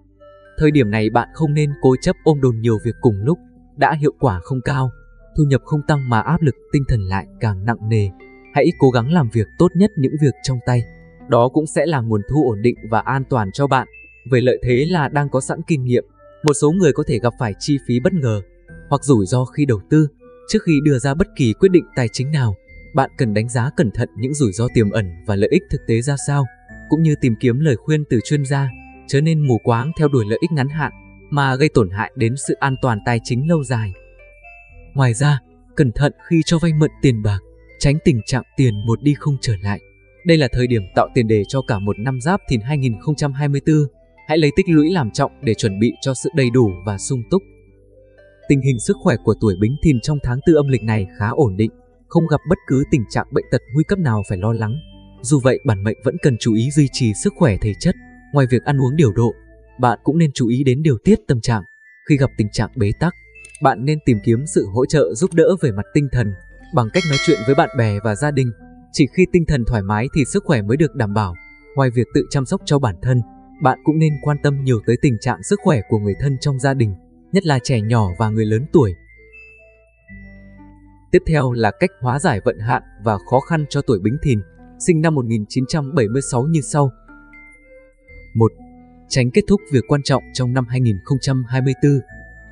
Thời điểm này bạn không nên cố chấp ôm đồm nhiều việc cùng lúc, đã hiệu quả không cao, thu nhập không tăng mà áp lực tinh thần lại càng nặng nề. Hãy cố gắng làm việc tốt nhất những việc trong tay. Đó cũng sẽ là nguồn thu ổn định và an toàn cho bạn. Về lợi thế là đang có sẵn kinh nghiệm. Một số người có thể gặp phải chi phí bất ngờ hoặc rủi ro khi đầu tư. Trước khi đưa ra bất kỳ quyết định tài chính nào, bạn cần đánh giá cẩn thận những rủi ro tiềm ẩn và lợi ích thực tế ra sao, cũng như tìm kiếm lời khuyên từ chuyên gia, chớ nên mù quáng theo đuổi lợi ích ngắn hạn mà gây tổn hại đến sự an toàn tài chính lâu dài. Ngoài ra, cẩn thận khi cho vay mượn tiền bạc, tránh tình trạng tiền một đi không trở lại. Đây là thời điểm tạo tiền đề cho cả một năm Giáp Thìn hai nghìn không trăm hai mươi tư. Hãy lấy tích lũy làm trọng để chuẩn bị cho sự đầy đủ và sung túc. Tình hình sức khỏe của tuổi Bính Thìn trong tháng tư âm lịch này khá ổn định, không gặp bất cứ tình trạng bệnh tật nguy cấp nào phải lo lắng. Dù vậy, bản mệnh vẫn cần chú ý duy trì sức khỏe thể chất. Ngoài việc ăn uống điều độ, bạn cũng nên chú ý đến điều tiết tâm trạng. Khi gặp tình trạng bế tắc, bạn nên tìm kiếm sự hỗ trợ giúp đỡ về mặt tinh thần bằng cách nói chuyện với bạn bè và gia đình. Chỉ khi tinh thần thoải mái thì sức khỏe mới được đảm bảo. Ngoài việc tự chăm sóc cho bản thân, bạn cũng nên quan tâm nhiều tới tình trạng sức khỏe của người thân trong gia đình, nhất là trẻ nhỏ và người lớn tuổi. Tiếp theo là cách hóa giải vận hạn và khó khăn cho tuổi Bính Thìn, sinh năm một nghìn chín trăm bảy mươi sáu như sau. một. Tránh kết thúc việc quan trọng trong năm hai nghìn không trăm hai mươi tư.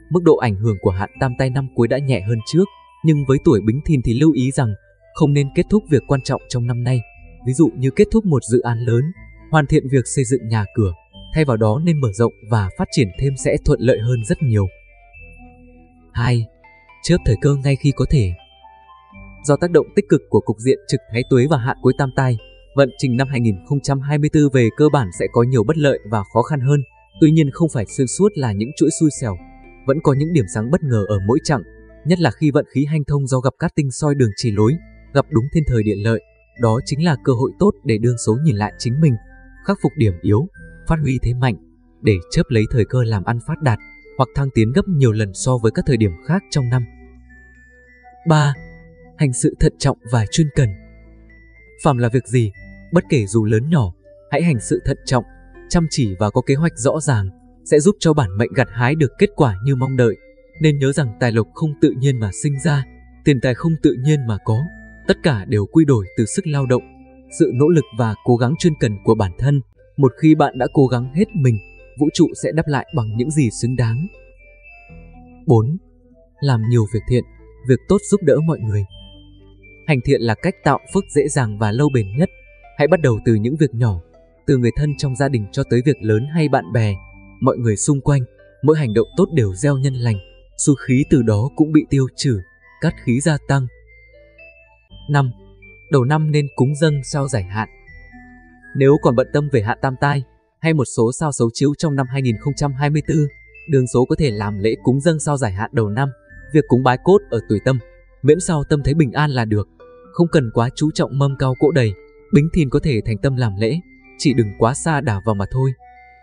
mức độ ảnh hưởng của hạn tam tai năm cuối đã nhẹ hơn trước, nhưng với tuổi Bính Thìn thì lưu ý rằng không nên kết thúc việc quan trọng trong năm nay, ví dụ như kết thúc một dự án lớn, hoàn thiện việc xây dựng nhà cửa, thay vào đó nên mở rộng và phát triển thêm sẽ thuận lợi hơn rất nhiều. hai. Chớp thời cơ ngay khi có thể. Do tác động tích cực của cục diện trực Thái Tuế và hạn cuối tam tai, vận trình năm hai nghìn không trăm hai mươi tư về cơ bản sẽ có nhiều bất lợi và khó khăn hơn. Tuy nhiên không phải xuyên suốt là những chuỗi xui xẻo, vẫn có những điểm sáng bất ngờ ở mỗi chặng, nhất là khi vận khí hanh thông do gặp cát tinh soi đường chỉ lối, gặp đúng thiên thời địa lợi. Đó chính là cơ hội tốt để đương số nhìn lại chính mình, khắc phục điểm yếu, phát huy thế mạnh, để chớp lấy thời cơ làm ăn phát đạt hoặc thăng tiến gấp nhiều lần so với các thời điểm khác trong năm. ba. Hành sự thận trọng và chuyên cần. Phàm là việc gì, bất kể dù lớn nhỏ, hãy hành sự thận trọng, chăm chỉ và có kế hoạch rõ ràng, sẽ giúp cho bản mệnh gặt hái được kết quả như mong đợi. Nên nhớ rằng tài lộc không tự nhiên mà sinh ra, tiền tài không tự nhiên mà có, tất cả đều quy đổi từ sức lao động, sự nỗ lực và cố gắng chuyên cần của bản thân. Một khi bạn đã cố gắng hết mình, vũ trụ sẽ đáp lại bằng những gì xứng đáng. bốn. Làm nhiều việc thiện, việc tốt giúp đỡ mọi người. Hành thiện là cách tạo phước dễ dàng và lâu bền nhất. Hãy bắt đầu từ những việc nhỏ, từ người thân trong gia đình cho tới việc lớn hay bạn bè, mọi người xung quanh. Mỗi hành động tốt đều gieo nhân lành, xu khí từ đó cũng bị tiêu trừ, cát khí gia tăng. năm. Đầu năm nên cúng dâng sao giải hạn. Nếu còn bận tâm về hạn tam tai hay một số sao xấu chiếu trong năm hai nghìn không trăm hai mươi tư, đường số có thể làm lễ cúng dâng sao giải hạn đầu năm. Việc cúng bái cốt ở tuổi Tâm, miễn sao tâm thấy bình an là được, không cần quá chú trọng mâm cao cỗ đầy. Bính Thìn có thể thành tâm làm lễ, chỉ đừng quá xa đảo vào mà thôi.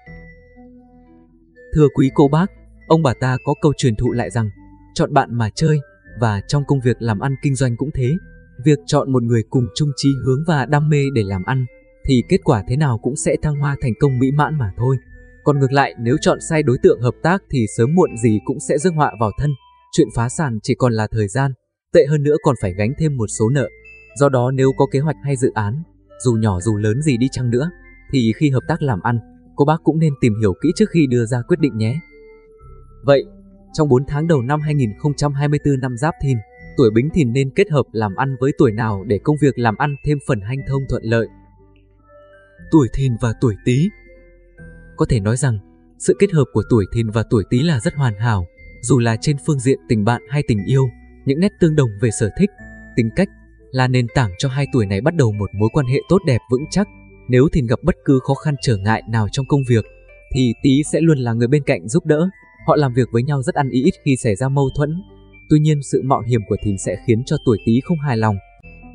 Thưa quý cô bác, ông bà ta có câu truyền thụ lại rằng chọn bạn mà chơi, và trong công việc làm ăn kinh doanh cũng thế. Việc chọn một người cùng chung chí hướng và đam mê để làm ăn thì kết quả thế nào cũng sẽ thăng hoa thành công mỹ mãn mà thôi. Còn ngược lại, nếu chọn sai đối tượng hợp tác thì sớm muộn gì cũng sẽ rước họa vào thân. Chuyện phá sản chỉ còn là thời gian, tệ hơn nữa còn phải gánh thêm một số nợ. Do đó nếu có kế hoạch hay dự án, dù nhỏ dù lớn gì đi chăng nữa, thì khi hợp tác làm ăn, cô bác cũng nên tìm hiểu kỹ trước khi đưa ra quyết định nhé. Vậy, trong bốn tháng đầu năm hai nghìn không trăm hai mươi tư năm Giáp Thìn, tuổi Bính Thìn nên kết hợp làm ăn với tuổi nào để công việc làm ăn thêm phần hanh thông thuận lợi? Tuổi Thìn và tuổi Tý. Có thể nói rằng, sự kết hợp của tuổi Thìn và tuổi Tý là rất hoàn hảo, dù là trên phương diện tình bạn hay tình yêu. Những nét tương đồng về sở thích, tính cách là nền tảng cho hai tuổi này bắt đầu một mối quan hệ tốt đẹp vững chắc. Nếu Thìn gặp bất cứ khó khăn trở ngại nào trong công việc, thì Tý sẽ luôn là người bên cạnh giúp đỡ. Họ làm việc với nhau rất ăn ý, ít khi xảy ra mâu thuẫn. Tuy nhiên sự mạo hiểm của Thìn sẽ khiến cho tuổi Tý không hài lòng.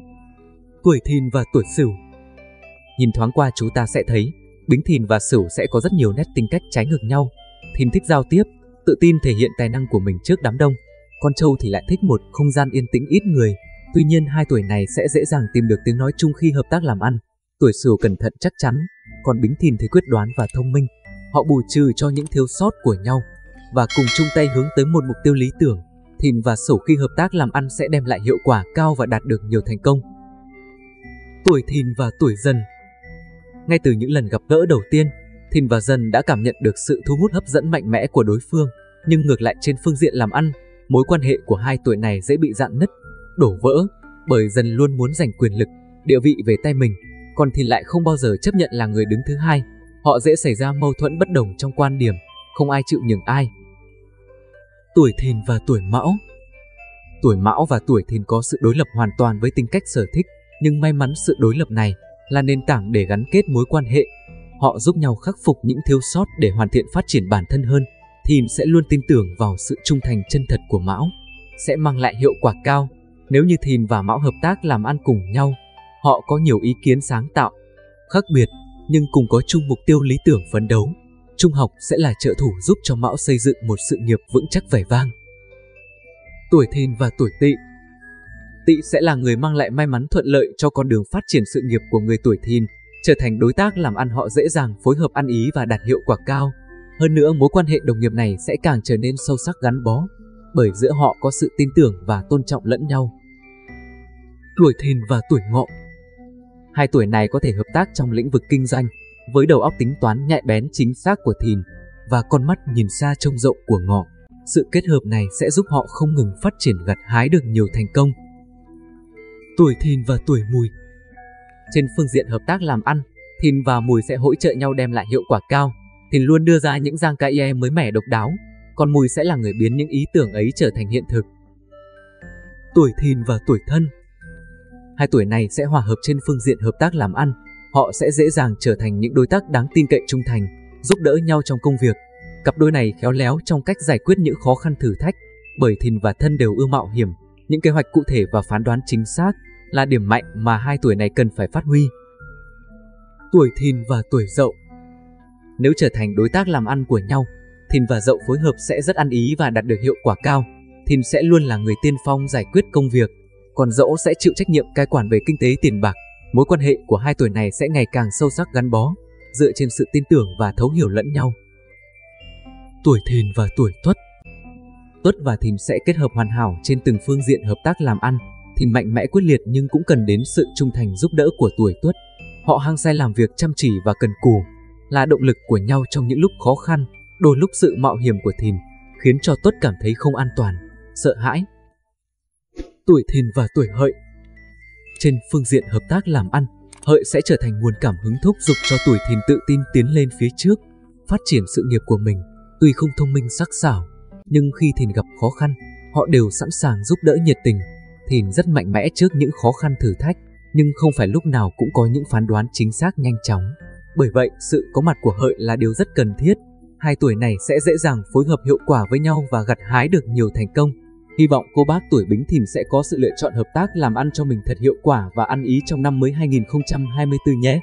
Tuổi Thìn và tuổi Sửu. Nhìn thoáng qua chúng ta sẽ thấy Bính Thìn và Sửu sẽ có rất nhiều nét tính cách trái ngược nhau. Thìn thích giao tiếp, tự tin thể hiện tài năng của mình trước đám đông. Con trâu thì lại thích một không gian yên tĩnh ít người. Tuy nhiên hai tuổi này sẽ dễ dàng tìm được tiếng nói chung khi hợp tác làm ăn. Tuổi Sửu cẩn thận chắc chắn, còn Bính Thìn thì quyết đoán và thông minh. Họ bù trừ cho những thiếu sót của nhau và cùng chung tay hướng tới một mục tiêu lý tưởng. Thìn và Sửu khi hợp tác làm ăn sẽ đem lại hiệu quả cao và đạt được nhiều thành công. Tuổi Thìn và tuổi Dần. Ngay từ những lần gặp gỡ đầu tiên, Thìn và Dần đã cảm nhận được sự thu hút hấp dẫn mạnh mẽ của đối phương. Nhưng ngược lại trên phương diện làm ăn, mối quan hệ của hai tuổi này dễ bị rạn nứt, đổ vỡ, bởi Dần luôn muốn giành quyền lực, địa vị về tay mình, còn Thìn lại không bao giờ chấp nhận là người đứng thứ hai. Họ dễ xảy ra mâu thuẫn bất đồng trong quan điểm, không ai chịu nhường ai. Tuổi Thìn và tuổi Mão. Tuổi Mão và tuổi Thìn có sự đối lập hoàn toàn với tính cách sở thích, nhưng may mắn sự đối lập này là nền tảng để gắn kết mối quan hệ. Họ giúp nhau khắc phục những thiếu sót để hoàn thiện phát triển bản thân hơn. Thìn sẽ luôn tin tưởng vào sự trung thành chân thật của Mão, sẽ mang lại hiệu quả cao. Nếu như Thìn và Mão hợp tác làm ăn cùng nhau, họ có nhiều ý kiến sáng tạo, khác biệt, nhưng cùng có chung mục tiêu lý tưởng phấn đấu. Trung học sẽ là trợ thủ giúp cho Mão xây dựng một sự nghiệp vững chắc vẻ vang. Tuổi Thìn và tuổi Tỵ. Tỵ sẽ là người mang lại may mắn thuận lợi cho con đường phát triển sự nghiệp của người tuổi Thìn. Trở thành đối tác làm ăn, họ dễ dàng phối hợp ăn ý và đạt hiệu quả cao. Hơn nữa mối quan hệ đồng nghiệp này sẽ càng trở nên sâu sắc gắn bó, bởi giữa họ có sự tin tưởng và tôn trọng lẫn nhau. Tuổi Thìn và tuổi Ngọ. Hai tuổi này có thể hợp tác trong lĩnh vực kinh doanh, với đầu óc tính toán nhạy bén chính xác của Thìn và con mắt nhìn xa trông rộng của Ngọ. Sự kết hợp này sẽ giúp họ không ngừng phát triển gặt hái được nhiều thành công. Tuổi Thìn và tuổi Mùi. Trên phương diện hợp tác làm ăn, Thìn và Mùi sẽ hỗ trợ nhau đem lại hiệu quả cao. Thìn luôn đưa ra những giang ca idea mới mẻ độc đáo, còn Mùi sẽ là người biến những ý tưởng ấy trở thành hiện thực. Tuổi Thìn và tuổi Thân. Hai tuổi này sẽ hòa hợp trên phương diện hợp tác làm ăn. Họ sẽ dễ dàng trở thành những đối tác đáng tin cậy trung thành, giúp đỡ nhau trong công việc. Cặp đôi này khéo léo trong cách giải quyết những khó khăn thử thách, bởi Thìn và Thân đều ưa mạo hiểm. Những kế hoạch cụ thể và phán đoán chính xác là điểm mạnh mà hai tuổi này cần phải phát huy. Tuổi Thìn và tuổi Dậu. Nếu trở thành đối tác làm ăn của nhau, Thìn và Dậu phối hợp sẽ rất ăn ý và đạt được hiệu quả cao. Thìn sẽ luôn là người tiên phong giải quyết công việc, còn Dậu sẽ chịu trách nhiệm cai quản về kinh tế tiền bạc. Mối quan hệ của hai tuổi này sẽ ngày càng sâu sắc gắn bó, dựa trên sự tin tưởng và thấu hiểu lẫn nhau. Tuổi Thìn và tuổi Tuất. Tuất và Thìn sẽ kết hợp hoàn hảo trên từng phương diện hợp tác làm ăn. Thìn mạnh mẽ quyết liệt nhưng cũng cần đến sự trung thành giúp đỡ của tuổi Tuất. Họ hăng say làm việc chăm chỉ và cần cù, là động lực của nhau trong những lúc khó khăn. Đôi lúc sự mạo hiểm của Thìn khiến cho Tuất cảm thấy không an toàn, sợ hãi. Tuổi Thìn và tuổi Hợi. Trên phương diện hợp tác làm ăn, Hợi sẽ trở thành nguồn cảm hứng thúc giục cho tuổi Thìn tự tin tiến lên phía trước, phát triển sự nghiệp của mình. Tuy không thông minh sắc sảo, nhưng khi Thìn gặp khó khăn, họ đều sẵn sàng giúp đỡ nhiệt tình. Thìn rất mạnh mẽ trước những khó khăn thử thách, nhưng không phải lúc nào cũng có những phán đoán chính xác nhanh chóng. Bởi vậy, sự có mặt của Hợi là điều rất cần thiết. Hai tuổi này sẽ dễ dàng phối hợp hiệu quả với nhau và gặt hái được nhiều thành công. Hy vọng cô bác tuổi Bính Thìn sẽ có sự lựa chọn hợp tác làm ăn cho mình thật hiệu quả và ăn ý trong năm mới hai nghìn không trăm hai mươi tư nhé.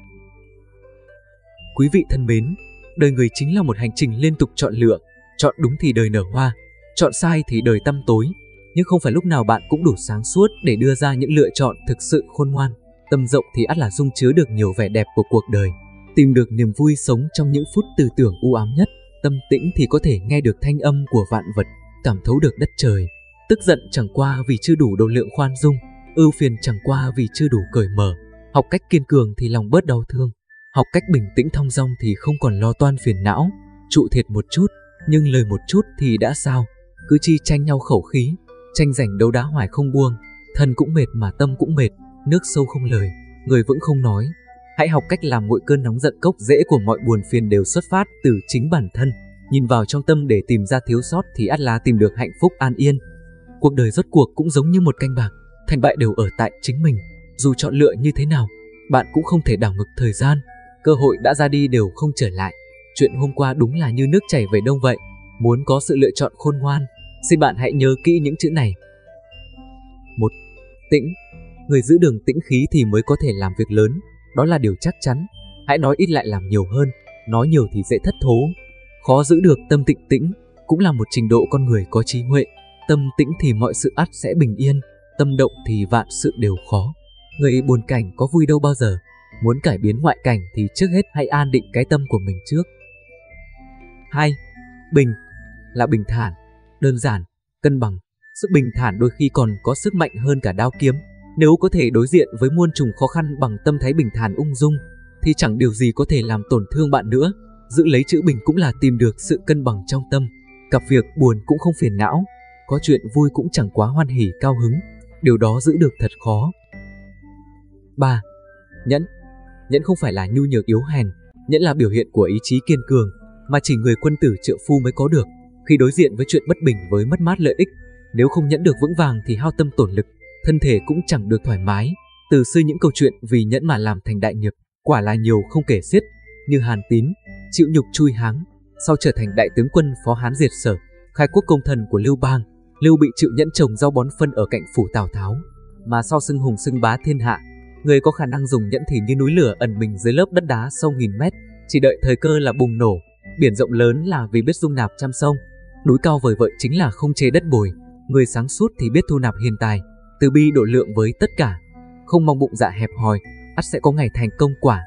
Quý vị thân mến, đời người chính là một hành trình liên tục chọn lựa. Chọn đúng thì đời nở hoa, chọn sai thì đời tăm tối. Nhưng không phải lúc nào bạn cũng đủ sáng suốt để đưa ra những lựa chọn thực sự khôn ngoan. Tâm rộng thì ắt là dung chứa được nhiều vẻ đẹp của cuộc đời. Tìm được niềm vui sống trong những phút tư tưởng u ám nhất. Tâm tĩnh thì có thể nghe được thanh âm của vạn vật, cảm thấu được đất trời. Tức giận chẳng qua vì chưa đủ độ lượng khoan dung, ưu phiền chẳng qua vì chưa đủ cởi mở. Học cách kiên cường thì lòng bớt đau thương, học cách bình tĩnh thong dong thì không còn lo toan phiền não. Trụ thiệt một chút, nhưng lời một chút thì đã sao. Cứ chi tranh nhau khẩu khí, tranh giành đấu đá hoài không buông. Thân cũng mệt mà tâm cũng mệt, nước sâu không lời, người vững không nói. Hãy học cách làm nguội cơn nóng giận. Gốc rễ của mọi buồn phiền đều xuất phát từ chính bản thân. Nhìn vào trong tâm để tìm ra thiếu sót thì ắt là tìm được hạnh phúc an yên. Cuộc đời rốt cuộc cũng giống như một canh bạc, thành bại đều ở tại chính mình. Dù chọn lựa như thế nào, bạn cũng không thể đảo ngược thời gian. Cơ hội đã ra đi đều không trở lại. Chuyện hôm qua đúng là như nước chảy về đông vậy. Muốn có sự lựa chọn khôn ngoan, xin bạn hãy nhớ kỹ những chữ này. Một. Tĩnh. Người giữ đường tĩnh khí thì mới có thể làm việc lớn, đó là điều chắc chắn. Hãy nói ít lại làm nhiều hơn, nói nhiều thì dễ thất thố. Khó giữ được tâm tịnh tĩnh cũng là một trình độ con người có trí huệ. Tâm tĩnh thì mọi sự ắt sẽ bình yên, tâm động thì vạn sự đều khó. Người buồn cảnh có vui đâu bao giờ. Muốn cải biến ngoại cảnh thì trước hết hãy an định cái tâm của mình trước. Hai. Bình là bình thản, đơn giản, cân bằng. Sự bình thản đôi khi còn có sức mạnh hơn cả đao kiếm. Nếu có thể đối diện với muôn trùng khó khăn bằng tâm thái bình thản ung dung, thì chẳng điều gì có thể làm tổn thương bạn nữa. Giữ lấy chữ bình cũng là tìm được sự cân bằng trong tâm. Gặp việc buồn cũng không phiền não, có chuyện vui cũng chẳng quá hoan hỉ cao hứng. Điều đó giữ được thật khó. Ba. Nhẫn. Nhẫn không phải là nhu nhược yếu hèn, nhẫn là biểu hiện của ý chí kiên cường mà chỉ người quân tử trượng phu mới có được. Khi đối diện với chuyện bất bình với mất mát lợi ích, nếu không nhẫn được vững vàng thì hao tâm tổn lực, thân thể cũng chẳng được thoải mái. Từ xưa những câu chuyện vì nhẫn mà làm thành đại nghiệp quả là nhiều không kể xiết, như Hàn Tín chịu nhục chui háng, sau trở thành đại tướng quân phó Hán diệt Sở, khai quốc công thần của Lưu Bang. Lưu Bị chịu nhẫn trồng rau bón phân ở cạnh phủ Tào Tháo, mà sau xưng hùng xưng bá thiên hạ. Người có khả năng dùng nhẫn thì như núi lửa ẩn mình dưới lớp đất đá sâu nghìn mét, chỉ đợi thời cơ là bùng nổ. Biển rộng lớn là vì biết dung nạp trăm sông, núi cao vời vợi chính là không chê đất bồi. Người sáng suốt thì biết thu nạp hiền tài, từ bi độ lượng với tất cả, không mong bụng dạ hẹp hòi, ắt sẽ có ngày thành công quả.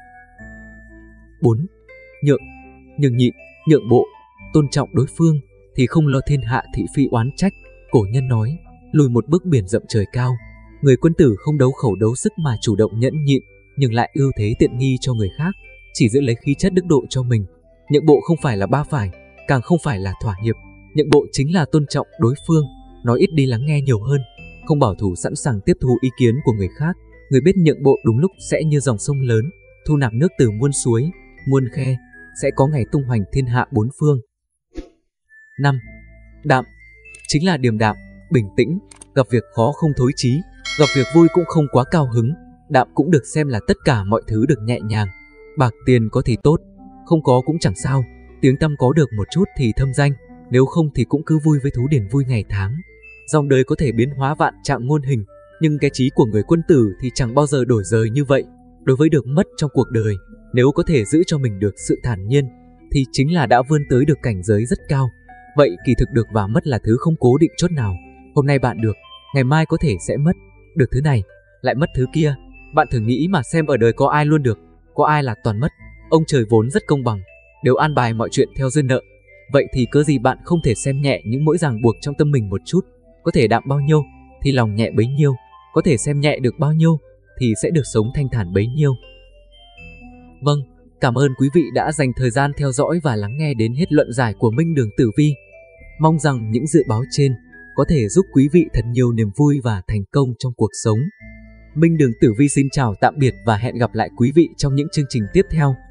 Bốn. Nhượng. Nhường nhịn, nhượng bộ, tôn trọng đối phương thì không lo thiên hạ thị phi oán trách. Cổ nhân nói, lùi một bước biển rộng trời cao. Người quân tử không đấu khẩu đấu sức mà chủ động nhẫn nhịn, nhưng lại ưu thế tiện nghi cho người khác, chỉ giữ lấy khí chất đức độ cho mình. Nhượng bộ không phải là ba phải, càng không phải là thỏa hiệp, Nhượng bộ chính là tôn trọng đối phương, nói ít đi lắng nghe nhiều hơn, không bảo thủ sẵn sàng tiếp thu ý kiến của người khác. Người biết nhượng bộ đúng lúc sẽ như dòng sông lớn, thu nạp nước từ muôn suối, muôn khe, sẽ có ngày tung hoành thiên hạ bốn phương. năm. Đạm chính là điềm đạm, bình tĩnh, gặp việc khó không thối chí, gặp việc vui cũng không quá cao hứng. Đạm cũng được xem là tất cả mọi thứ được nhẹ nhàng. Bạc tiền có thì tốt, không có cũng chẳng sao. Tiếng tăm có được một chút thì thâm danh, nếu không thì cũng cứ vui với thú điển vui ngày tháng. Dòng đời có thể biến hóa vạn trạng muôn hình, nhưng cái trí của người quân tử thì chẳng bao giờ đổi rời như vậy. Đối với được mất trong cuộc đời, nếu có thể giữ cho mình được sự thản nhiên, thì chính là đã vươn tới được cảnh giới rất cao. Vậy kỳ thực được và mất là thứ không cố định chốt nào. Hôm nay bạn được, ngày mai có thể sẽ mất. Được thứ này, lại mất thứ kia. Bạn thử nghĩ mà xem ở đời có ai luôn được, có ai là toàn mất. Ông trời vốn rất công bằng, đều an bài mọi chuyện theo duyên nợ. Vậy thì cớ gì bạn không thể xem nhẹ những mỗi ràng buộc trong tâm mình một chút. Có thể đạm bao nhiêu thì lòng nhẹ bấy nhiêu, có thể xem nhẹ được bao nhiêu thì sẽ được sống thanh thản bấy nhiêu. Vâng, cảm ơn quý vị đã dành thời gian theo dõi và lắng nghe đến hết luận giải của Minh Đường Tử Vi. Mong rằng những dự báo trên có thể giúp quý vị thật nhiều niềm vui và thành công trong cuộc sống. Minh Đường Tử Vi xin chào tạm biệt và hẹn gặp lại quý vị trong những chương trình tiếp theo.